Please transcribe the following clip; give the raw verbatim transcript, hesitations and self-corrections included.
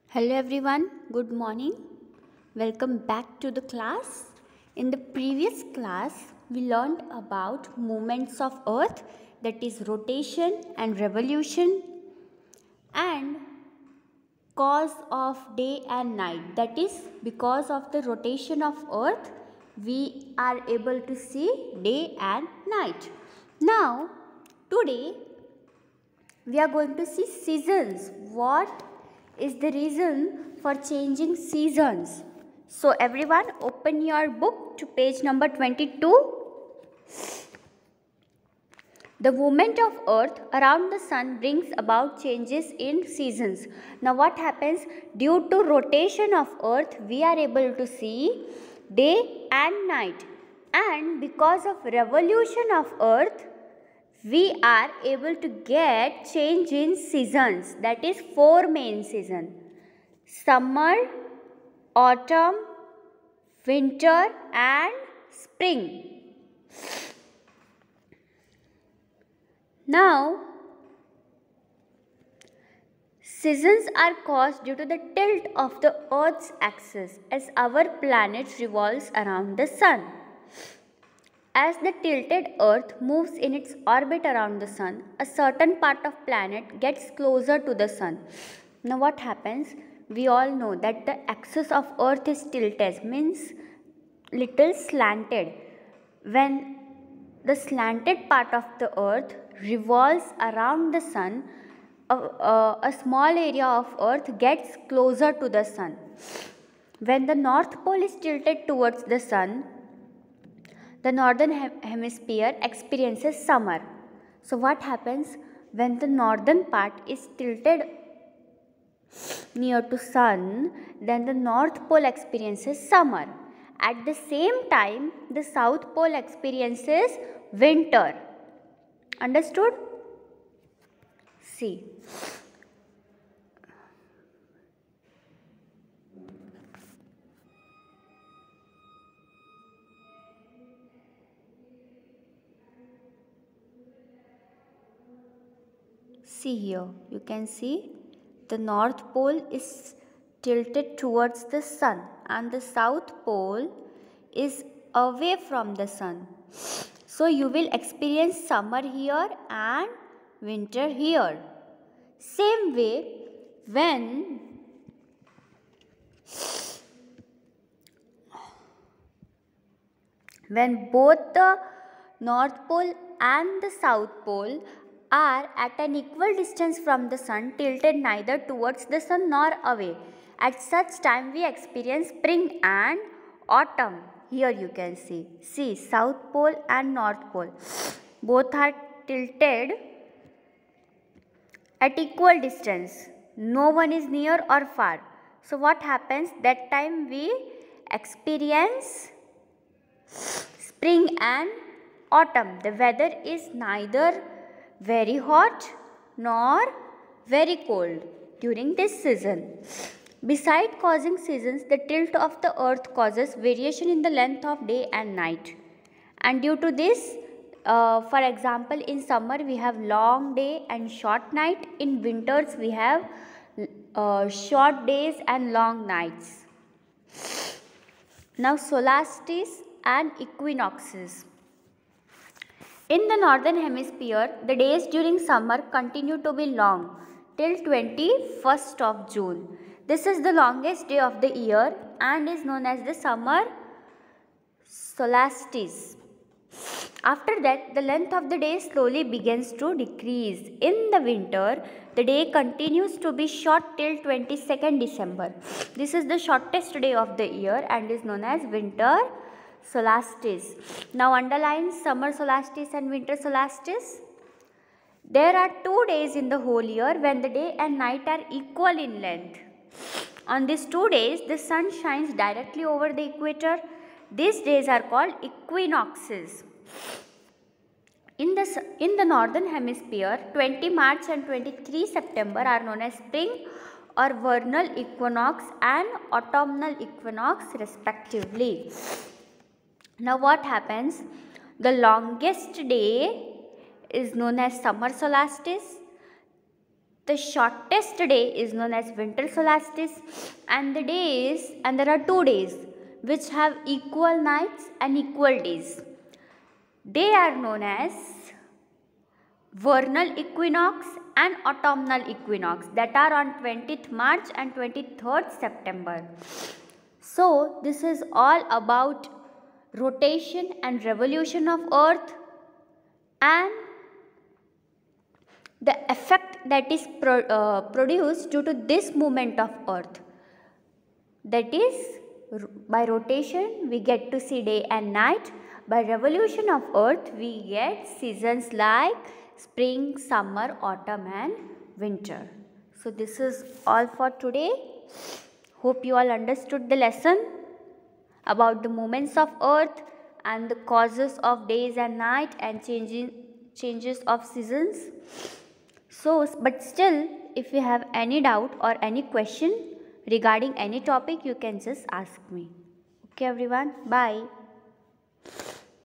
Hello everyone, good morning. Welcome back to the class. In the previous class, we learned about movements of earth, that is rotation and revolution, and cause of day and night, that is because of the rotation of earth we are able to see day and night. Now today we are going to see seasons. What is the reason for changing seasons? So everyone, open your book to page number twenty-two. The movement of earth around the sun brings about changes in seasons. Now what happens? Due to rotation of earth, we are able to see day and night. And because of revolution of earth, we are able to get change in seasons, that is four main seasons: summer, autumn, winter and spring. Now seasons are caused due to the tilt of the earth's axis as our planet revolves around the sun. As the tilted earth moves in its orbit around the sun, a certain part of planet gets closer to the sun. Now what happens? We all know that the axis of earth is tilted, means little slanted. When the slanted part of the earth revolves around the sun, a, a, a small area of earth gets closer to the sun. When the north pole is tilted towards the sun, the northern hemisphere experiences summer. So what happens? When the northern part is tilted near to sun, then the north pole experiences summer. At the same time, the south pole experiences winter. Understood? See. See here, you can see the north pole is tilted towards the sun and the south pole is away from the sun. So you will experience summer here and winter here. Same way, when when both the north pole and the south pole are at an equal distance from the sun, tilted neither towards the sun nor away, at such time we experience spring and autumn. Here you can see, see south pole and north pole, both are tilted at equal distance. No one is near or far. So what happens? That time we experience spring and autumn. The weather is neither very hot nor very cold during this season. Besides causing seasons, the tilt of the earth causes variation in the length of day and night. And due to this, uh, for example, in summer we have long day and short night. In winters we have uh, short days and long nights. Now solstices and equinoxes. In the northern hemisphere, the days during summer continue to be long till twenty-first of June. This is the longest day of the year and is known as the summer solstice. After that, the length of the day slowly begins to decrease. In the winter, the day continues to be short till twenty-second December. This is the shortest day of the year and is known as winter solstice. Now underline summer solstice and winter solstice. There are two days in the whole year when the day and night are equal in length. On these two days, the sun shines directly over the equator. These days are called equinoxes. In the, in the northern hemisphere, twentieth March and twenty-third September are known as spring or vernal equinox and autumnal equinox respectively. Now what happens? The longest day is known as summer solstice. The shortest day is known as winter solstice, and the days and there are two days which have equal nights and equal days. They are known as vernal equinox and autumnal equinox, that are on twentieth March and twenty-third September. So this is all about rotation and revolution of earth and the effect that is pro, uh, produced due to this movement of earth. That is, by rotation we get to see day and night. By revolution of earth we get seasons like spring, summer, autumn and winter. So this is all for today. Hope you all understood the lesson about the movements of earth and the causes of days and night and changing changes of seasons. So, but still, if you have any doubt or any question regarding any topic, you can just ask me. Okay everyone, bye.